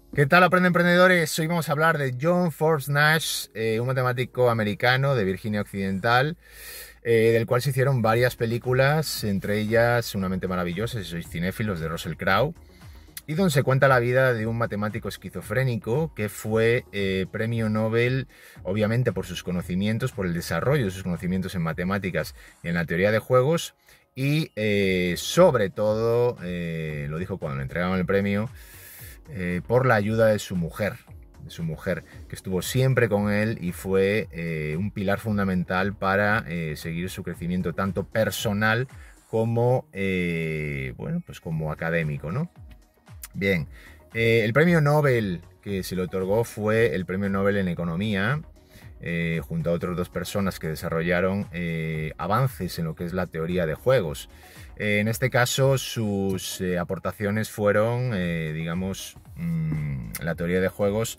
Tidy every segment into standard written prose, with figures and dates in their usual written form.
¿Qué tal, Aprende Emprendedores? Hoy vamos a hablar de John Forbes Nash, un matemático americano de Virginia Occidental, del cual se hicieron varias películas, entre ellas Una mente maravillosa, si sois cinéfilos, de Russell Crowe, y donde se cuenta la vida de un matemático esquizofrénico que fue premio Nobel, obviamente por sus conocimientos, por el desarrollo de sus conocimientos en matemáticas y en la teoría de juegos, y sobre todo, lo dijo cuando le entregaban el premio, por la ayuda de su mujer, que estuvo siempre con él y fue un pilar fundamental para seguir su crecimiento tanto personal como, bueno, pues como académico, ¿no? Bien, el premio Nobel que se le otorgó fue el premio Nobel en Economía, junto a otras dos personas que desarrollaron avances en lo que es la teoría de juegos. En este caso, sus aportaciones fueron, digamos, la teoría de juegos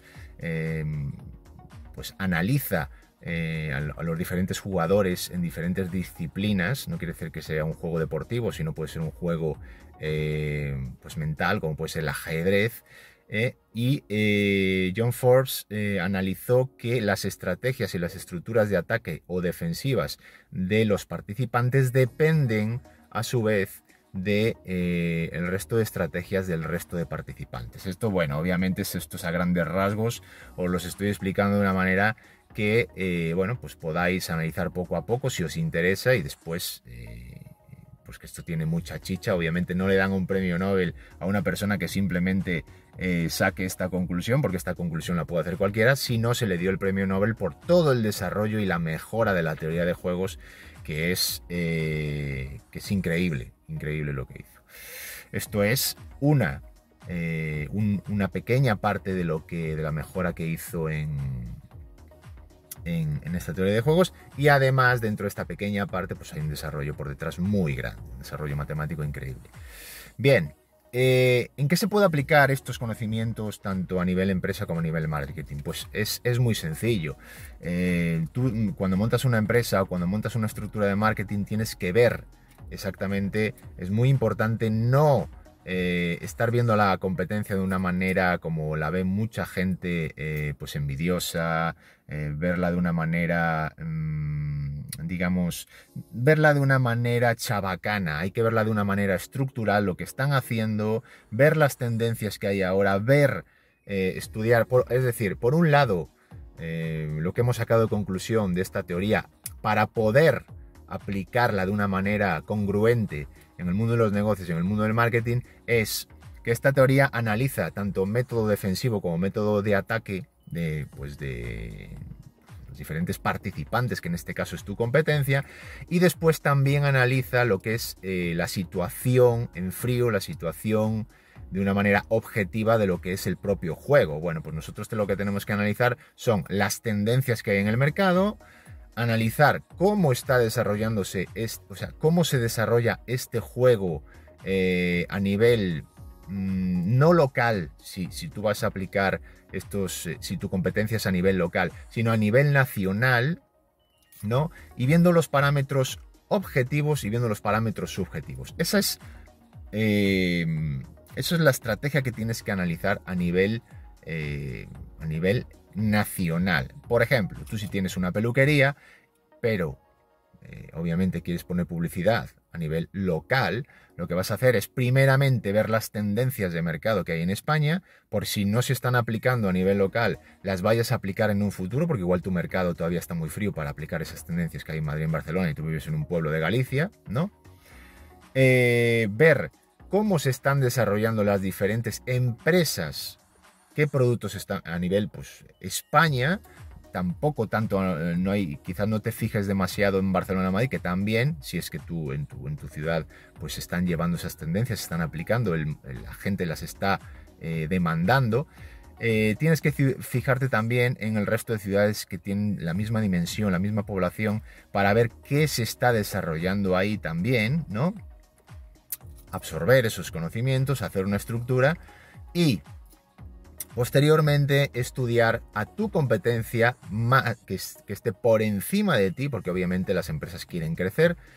pues analiza a los diferentes jugadores en diferentes disciplinas. No quiere decir que sea un juego deportivo, sino puede ser un juego pues mental, como puede ser el ajedrez. John Forbes analizó que las estrategias y las estructuras de ataque o defensivas de los participantes dependen a su vez de el resto de estrategias del resto de participantes. Esto, bueno, obviamente esto es a grandes rasgos, os los estoy explicando de una manera que, bueno, pues podáis analizar poco a poco si os interesa y después... pues que esto tiene mucha chicha. Obviamente no le dan un premio Nobel a una persona que simplemente saque esta conclusión, porque esta conclusión la puede hacer cualquiera, sino se le dio el premio Nobel por todo el desarrollo y la mejora de la teoría de juegos, que es increíble, increíble lo que hizo. Esto es una pequeña parte de la mejora que hizo en esta teoría de juegos, y además dentro de esta pequeña parte pues hay un desarrollo por detrás muy grande, un desarrollo matemático increíble. Bien, ¿en qué se puede aplicar estos conocimientos tanto a nivel empresa como a nivel marketing? Pues es muy sencillo. Tú cuando montas una empresa o cuando montas una estructura de marketing tienes que ver exactamente, es muy importante no estar viendo la competencia de una manera como la ve mucha gente pues envidiosa, verla de una manera, digamos, verla de una manera chabacana. Hay que verla de una manera estructural, lo que están haciendo, ver las tendencias que hay ahora, ver, estudiar, es decir, por un lado, lo que hemos sacado de conclusión de esta teoría para poder aplicarla de una manera congruente en el mundo de los negocios y en el mundo del marketing, es que esta teoría analiza tanto método defensivo como método de ataque de los diferentes participantes, que en este caso es tu competencia, y después también analiza lo que es la situación en frío, la situación de una manera objetiva de lo que es el propio juego. Bueno, pues nosotros lo que tenemos que analizar son las tendencias que hay en el mercado, analizar cómo está desarrollándose, o sea, cómo se desarrolla este juego a nivel no local, si tú vas a aplicar si tu competencia es a nivel local, sino a nivel nacional, ¿no? Y viendo los parámetros objetivos y viendo los parámetros subjetivos. Esa es la estrategia que tienes que analizar a nivel nacional. Por ejemplo, tú si tienes una peluquería, pero obviamente quieres poner publicidad a nivel local, lo que vas a hacer es primeramente ver las tendencias de mercado que hay en España, por si no se están aplicando a nivel local, las vayas a aplicar en un futuro, porque igual tu mercado todavía está muy frío para aplicar esas tendencias que hay en Madrid y en Barcelona y tú vives en un pueblo de Galicia, ¿no? Ver cómo se están desarrollando las diferentes empresas, qué productos están a nivel, pues, España. Tampoco tanto, no hay, quizás no te fijes demasiado en Barcelona, Madrid, que también, si es que tú en tu ciudad pues están llevando esas tendencias, se están aplicando, la gente las está demandando. Tienes que fijarte también en el resto de ciudades que tienen la misma dimensión, la misma población, para ver qué se está desarrollando ahí también, ¿no? Absorber esos conocimientos, hacer una estructura y posteriormente estudiar a tu competencia que esté por encima de ti, porque obviamente las empresas quieren crecer,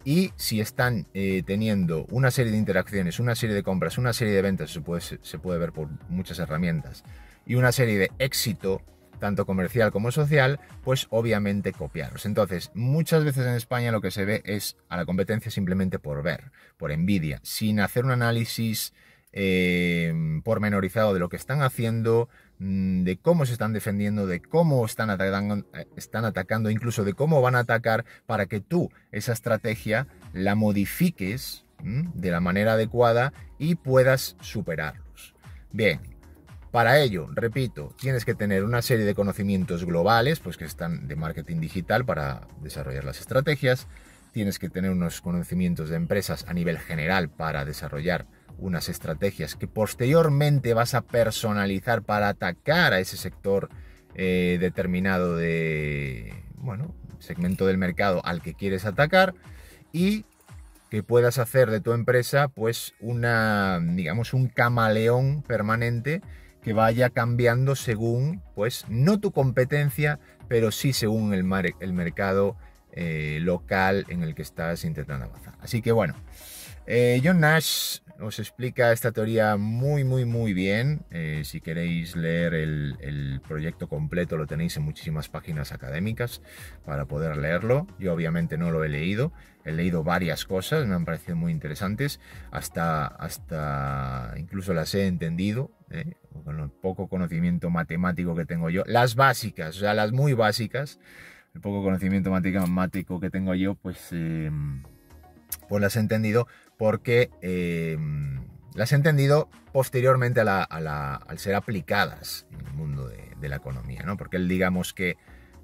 y si están teniendo una serie de interacciones, una serie de compras, una serie de ventas, se puede ver por muchas herramientas, y una serie de éxito, tanto comercial como social, pues obviamente copiarlos. Entonces, muchas veces en España lo que se ve es a la competencia simplemente por ver, por envidia, sin hacer un análisis pormenorizado de lo que están haciendo, de cómo se están defendiendo, de cómo están atacando, incluso de cómo van a atacar, para que tú esa estrategia la modifiques de la manera adecuada y puedas superarlos. Bien, para ello, repito, tienes que tener una serie de conocimientos globales, pues que están de marketing digital para desarrollar las estrategias. Tienes que tener unos conocimientos de empresas a nivel general para desarrollar unas estrategias que posteriormente vas a personalizar para atacar a ese sector determinado de, bueno, segmento del mercado al que quieres atacar, y que puedas hacer de tu empresa pues digamos, un camaleón permanente que vaya cambiando según, pues, no tu competencia, pero sí según el mercado local en el que estás intentando avanzar. Así que bueno, John Nash os explica esta teoría muy bien. Si queréis leer el proyecto completo, lo tenéis en muchísimas páginas académicas para poder leerlo. Yo obviamente no lo he leído varias cosas, me han parecido muy interesantes, hasta incluso las he entendido, con el poco conocimiento matemático que tengo yo, las básicas, o sea, las muy básicas, el poco conocimiento matemático que tengo yo, pues las he entendido, porque las he entendido posteriormente al ser aplicadas en el mundo de la economía, ¿no? Porque él, digamos que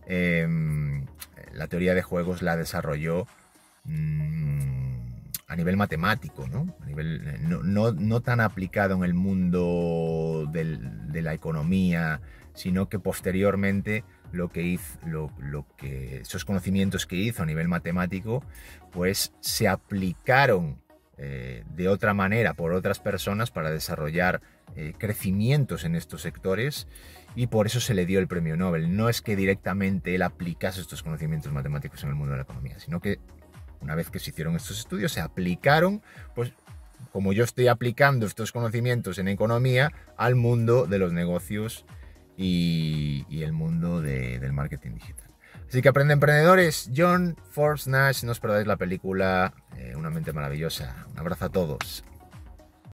la teoría de juegos la desarrolló a nivel matemático, ¿no? A nivel, no tan aplicado en el mundo de la economía, sino que posteriormente lo que hizo, esos conocimientos que hizo a nivel matemático, pues se aplicaron de otra manera por otras personas para desarrollar crecimientos en estos sectores, y por eso se le dio el premio Nobel. No es que directamente él aplicase estos conocimientos matemáticos en el mundo de la economía, sino que una vez que se hicieron estos estudios, se aplicaron, pues como yo estoy aplicando estos conocimientos en economía al mundo de los negocios y el mundo del marketing digital. Así que aprende, emprendedores. John Forbes Nash, no os perdáis la película, Una mente maravillosa. Un abrazo a todos.